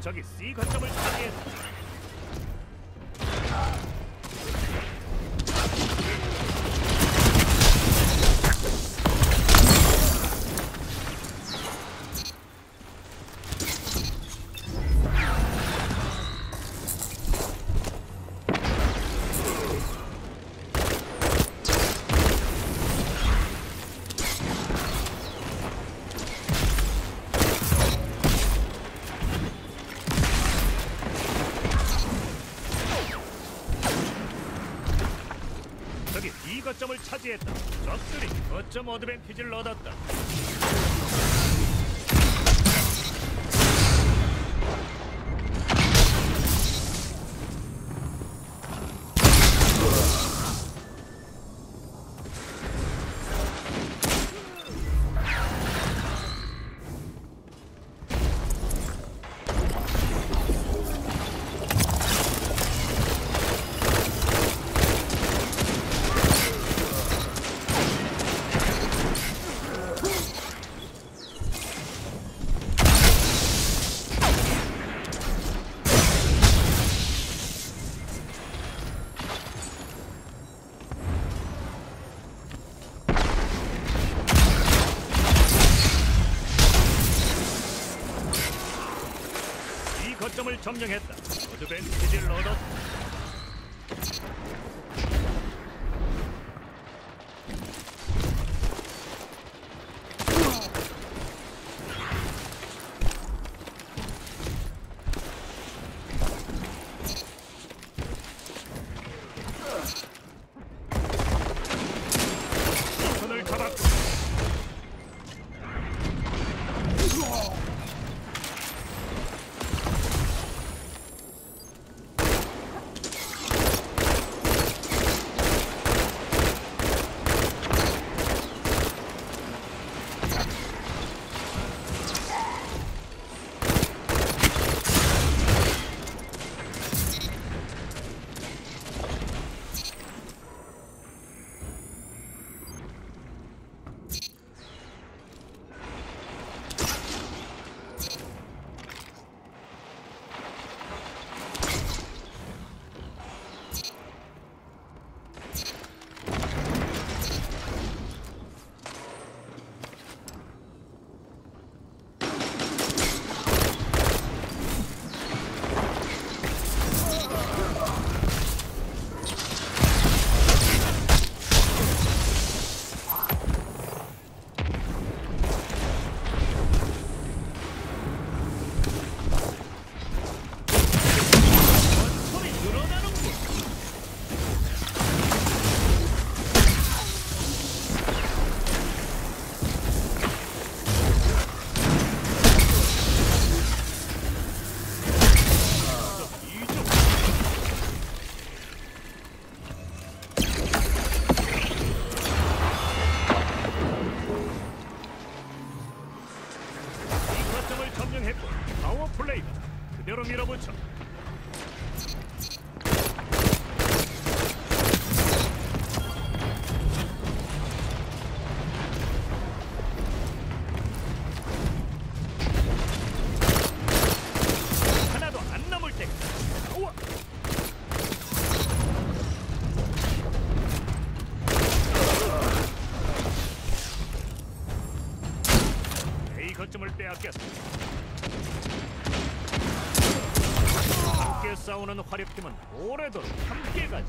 적이 C 거점을 차지했다. 적이 B 거점을 차지했다. 적들이 거점 어드밴티지를 얻었다. 거점을 점령했다. 어드밴티지를 얻었다. 손을 잡았고 점령했고 파워 플레이다. 그대로 밀어붙여. 하나도 안 남을 때까지 나와. A 거점을 빼앗겼다. 함께 싸우는 화력팀은 오래도록 함께 가지.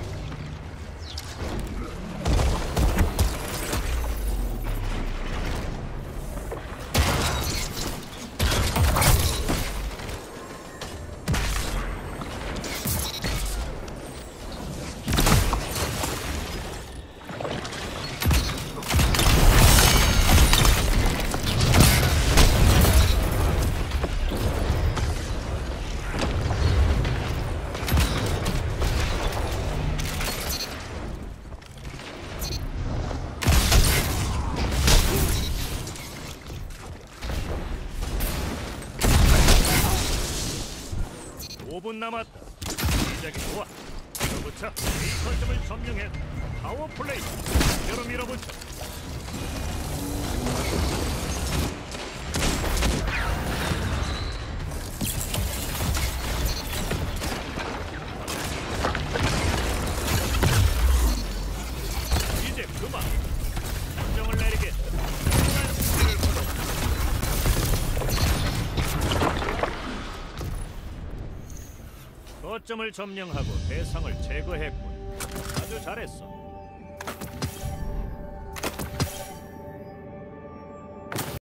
(5분) 남았다. 시작이 좋아. 밀어붙여. A 거점을 점령했다. 파워 플레이. 여러 밀어붙여. 그만. 결정을 내리게. 훌륭한 수비를 거둬. 거점을 점령하고 대상을 제거했군. 아주 잘했어.